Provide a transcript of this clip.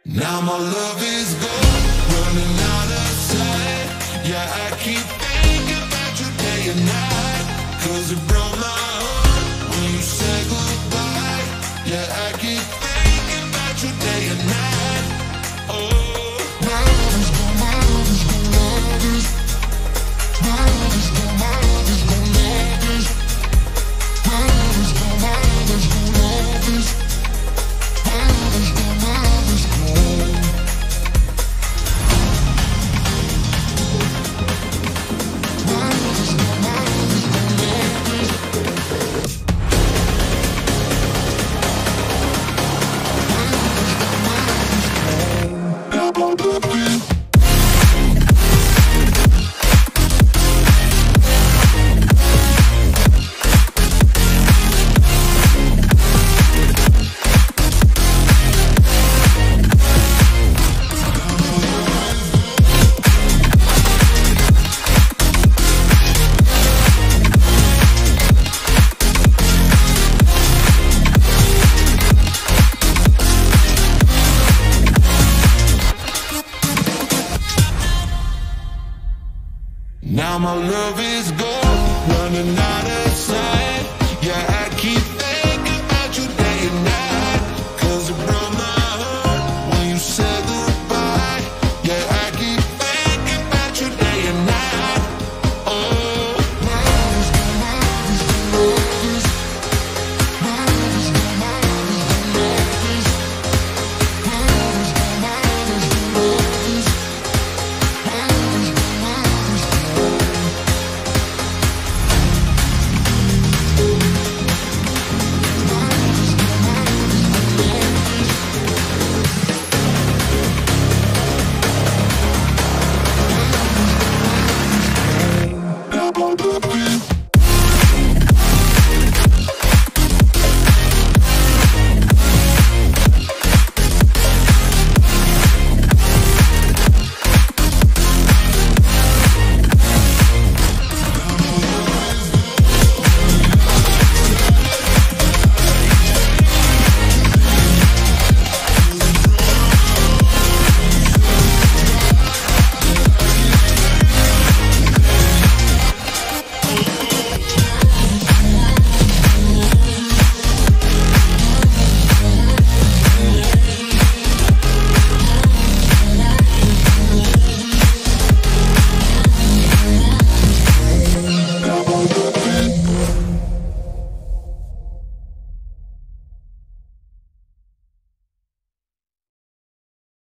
Now my love is gone, running out of sight. Yeah, I keep thinking about you day and night, 'cause it broke my heart when you said goodbye. Yeah, I keep thinking about you day and night. Oh, my love is gone, my love is gone, love is. My love is gone, my love is gone, love is. My love is gone, my love is gone, love is. My love is gone, my love is gone. My love is gone, my love is gone, love is. My love is gone, my love is gone. Now my love is. Now my love is gone, running out of